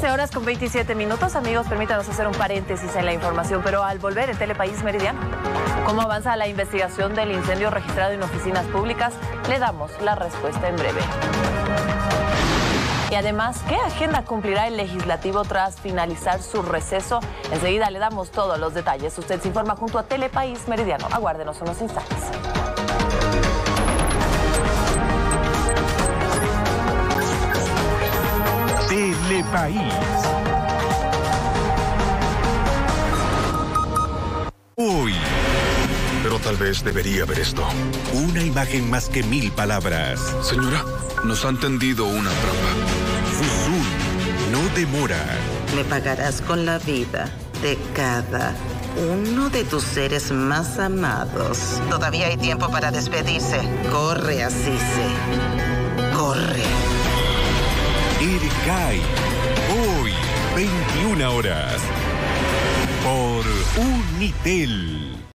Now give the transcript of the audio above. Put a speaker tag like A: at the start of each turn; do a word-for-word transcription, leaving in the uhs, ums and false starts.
A: trece horas con veintisiete minutos. Amigos, permítanos hacer un paréntesis en la información, pero al volver en Telepaís Meridiano, ¿cómo avanza la investigación del incendio registrado en oficinas públicas? Le damos la respuesta en breve. Y además, ¿qué agenda cumplirá el legislativo tras finalizar su receso? Enseguida le damos todos los detalles. Usted se informa junto a Telepaís Meridiano. Aguárdenos unos instantes.
B: Telepaís. Uy.
C: Pero tal vez debería ver esto.
B: Una imagen más que mil palabras.
C: Señora, nos han tendido una trampa.
B: Fusul no demora.
D: Me pagarás con la vida de cada uno de tus seres más amados. Todavía hay tiempo para despedirse. Corre, Asise. Corre.
B: Ercai. Hoy, veintiuna horas. Por Unitel.